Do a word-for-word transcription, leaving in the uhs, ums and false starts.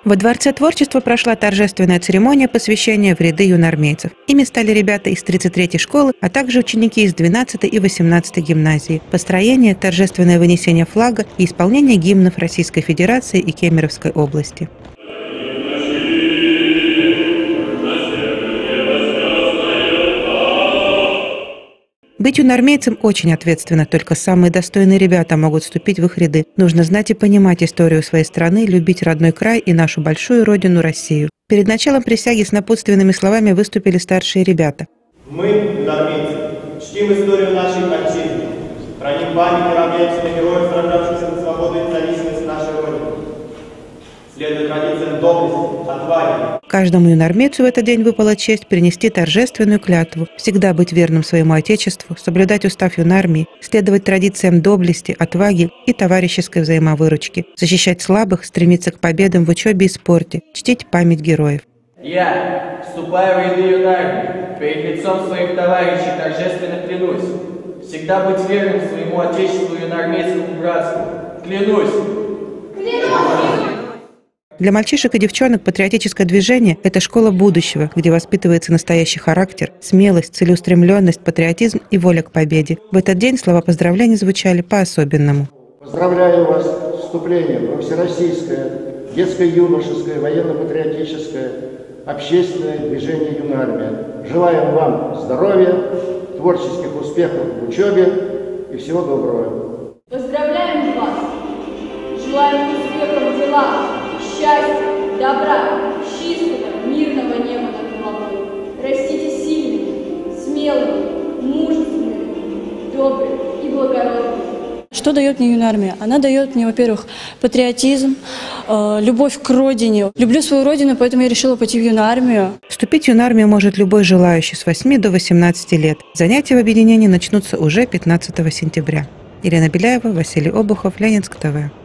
Во Дворце творчества прошла торжественная церемония посвящения в ряды юноармейцев. Ими стали ребята из тридцать третьей школы, а также ученики из двенадцатой и восемнадцатой гимназии. Построение, торжественное вынесение флага и исполнение гимнов Российской Федерации и Кемеровской области. Быть юноармейцем очень ответственно, только самые достойные ребята могут вступить в их ряды. Нужно знать и понимать историю своей страны, любить родной край и нашу большую родину Россию. Перед началом присяги с напутственными словами выступили старшие ребята. Мы, юноармейцы, чтим историю нашей отчизны, храним память и равняемся героев, сражавшихся за свободу и независимость нашей Родины. Следуя традициям доблести, отваги. Каждому юноармейцу в этот день выпала честь принести торжественную клятву, всегда быть верным своему Отечеству, соблюдать устав юнармии, следовать традициям доблести, отваги и товарищеской взаимовыручки, защищать слабых, стремиться к победам в учебе и спорте, чтить память героев. Я, вступая в ряды юнармии, перед лицом своих товарищей торжественно клянусь всегда быть верным своему Отечеству и юноармейскому братству. Клянусь! Клянусь! Для мальчишек и девчонок патриотическое движение – это школа будущего, где воспитывается настоящий характер, смелость, целеустремленность, патриотизм и воля к победе. В этот день слова поздравлений звучали по-особенному. Поздравляю вас с вступлением во всероссийское, детско-юношеское, военно-патриотическое, общественное движение «Юнармия». Желаем вам здоровья, творческих успехов в учебе и всего доброго. Поздравляем вас! Желаем успехов в делах! Счастья, добра, чистого, мирного неба над головой. Растите сильными, смелыми, мужественными, добрыми и благородными. Что дает мне юнармия? Она дает мне, во-первых, патриотизм, э, любовь к родине. Люблю свою родину, поэтому я решила пойти в юнармию. Вступить в юнармию может любой желающий с восьми до восемнадцати лет. Занятия в объединении начнутся уже пятнадцатого сентября. Елена Беляева, Василий Обухов, Ленинск ТВ.